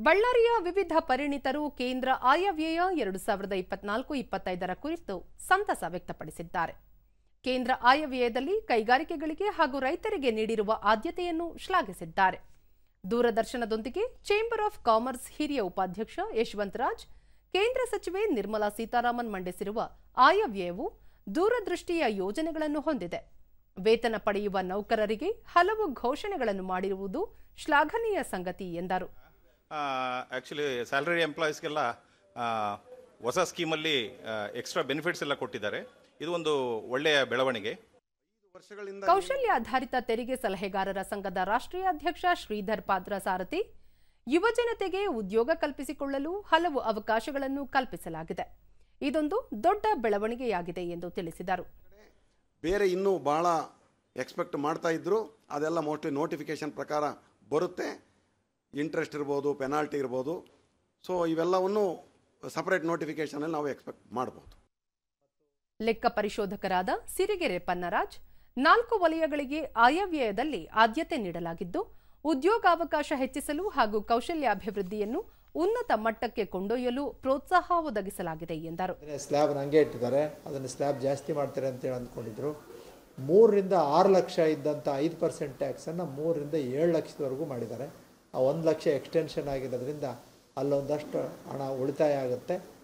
ಬಳ್ಳಾರಿಯ ವಿವಿಧ ಪರಿಣಿತರು ಕೇಂದ್ರ ಆಯವ್ಯಯ 2024-25ರ ಕುರಿತು ಸಂತಸ ವ್ಯಕ್ತಪಡಿಸಿದ್ದಾರೆ. ಕೇಂದ್ರ ಆಯವ್ಯಯದಲ್ಲಿ ಕೈಗಾರಿಕೆಗಳಿಗೆ ಹಾಗೂ ರೈತರಿಗೆ ನೀಡಿರುವ ಆದ್ಯತೆಯನ್ನು ಶ್ಲಾಘಿಸಿದ್ದಾರೆ. ದೂರದರ್ಶನದೊಂದಿಗೆ ಚೇಂಬರ್ ಆಫ್ ಕಾಮರ್ಸ್ ಹಿರಿಯ ಉಪಾಧ್ಯಕ್ಷ ಯಶವಂತರಾಜ್, ಕೇಂದ್ರ ಸಚಿವೆ ನಿರ್ಮಲಾ ಸೀತಾರಾಮನ್ ಮಂಡಿಸಿರುವ ಆಯವ್ಯಯವು ದೂರದೃಷ್ಟಿಯ ಯೋಜನೆಗಳನ್ನು ಹೊಂದಿದೆ. ವೇತನ ಪಡೆಯುವ ನೌಕರರಿಗೆ ಹಲವು ಘೋಷಣೆಗಳನ್ನು ಮಾಡಿರುವುದು ಶ್ಲಾಘನೀಯ ಸಂಗತಿ ಎಂದರು. ಆ್ಯಕ್ಚುಲಿ ಸ್ಯಾಲರಿ ಎಂಪ್ಲಾಯೀಸ್ಗೆಲ್ಲ ಹೊಸ ಸ್ಕೀಮಲ್ಲಿ ಎಕ್ಸ್ಟ್ರಾ ಬೆನಿಫಿಟ್ಸ್ ಎಲ್ಲ ಕೊಟ್ಟಿದ್ದಾರೆ. ಇದು ಒಂದು ಒಳ್ಳೆಯ ಬೆಳವಣಿಗೆ. ಕೌಶಲ್ಯಾಧಾರಿತ ತೆರಿಗೆ ಸಲಹೆಗಾರರ ಸಂಘದ ರಾಷ್ಟ್ರೀಯ ಅಧ್ಯಕ್ಷ ಶ್ರೀಧರ್ ಪಾದ್ರ ಸಾರಥಿ, ಯುವಜನತೆಗೆ ಉದ್ಯೋಗ ಕಲ್ಪಿಸಿಕೊಳ್ಳಲು ಹಲವು ಅವಕಾಶಗಳನ್ನು ಕಲ್ಪಿಸಲಾಗಿದೆ. ಇದೊಂದು ದೊಡ್ಡ ಬೆಳವಣಿಗೆಯಾಗಿದೆ ಎಂದು ತಿಳಿಸಿದರು. ಬೇರೆ ಇನ್ನೂ ಭಾಳ ಎಕ್ಸ್ಪೆಕ್ಟ್ ಮಾಡ್ತಾ ಇದ್ರು, ಅದೆಲ್ಲ ಮೋಸ್ಟ್ಲಿ ನೋಟಿಫಿಕೇಶನ್ ಪ್ರಕಾರ ಬರುತ್ತೆ. ಇಂಟ್ರೆಸ್ಟ್ ಇರ್ಬೋದು, ಪೆನಾಲ್ಟಿ ಇರ್ಬೋದು. ಸೊ ಇವೆಲ್ಲವನ್ನು ಸಪರೇಟ್ ನೋಟಿಫಿಕೇಶನಲ್ಲಿ ನಾವು ಎಕ್ಸ್ಪೆಕ್ಟ್ ಮಾಡ್ಬೋದು. ಲೆಕ್ಕ ಪರಿಶೋಧಕರಾದ ಸಿರಿಗೆರೆ ಪನ್ನರಾಜ್, 4 ವಲಯಗಳಿಗೆ ಆಯವ್ಯಯದಲ್ಲಿ ಆದ್ಯತೆ ನೀಡಲಾಗಿದ್ದು, ಉದ್ಯೋಗಾವಕಾಶ ಹೆಚ್ಚಿಸಲು ಹಾಗೂ ಕೌಶಲ್ಯಾಭಿವೃದ್ಧಿಯನ್ನು ಉನ್ನತ ಮಟ್ಟಕ್ಕೆ ಕೊಂಡೊಯ್ಯಲು ಪ್ರೋತ್ಸಾಹ ಒದಗಿಸಲಾಗಿದೆ ಎಂದರು. ಸ್ಲ್ಯಾಬ್ ಹಂಗೆ ಇಟ್ಟಿದ್ದಾರೆ, ಅದನ್ನು ಸ್ಲ್ಯಾಬ್ ಜಾಸ್ತಿ ಮಾಡ್ತಾರೆ ಅಂತೇಳಿ ಅಂದ್ಕೊಂಡಿದ್ರು. 3 ರಿಂದ 6 ಲಕ್ಷ ಇದ್ದಂಥ 5% ಟ್ಯಾಕ್ಸನ್ನು 3 ರಿಂದ 7 ಲಕ್ಷದವರೆಗೂ ಮಾಡಿದ್ದಾರೆ. ಆ 1 ಲಕ್ಷ ಎಕ್ಸ್ಟೆನ್ಷನ್ ಆಗಿರೋದ್ರಿಂದ ಅಲ್ಲೊಂದಷ್ಟು ಹಣ ಉಳಿತಾಯ ಆಗುತ್ತೆ.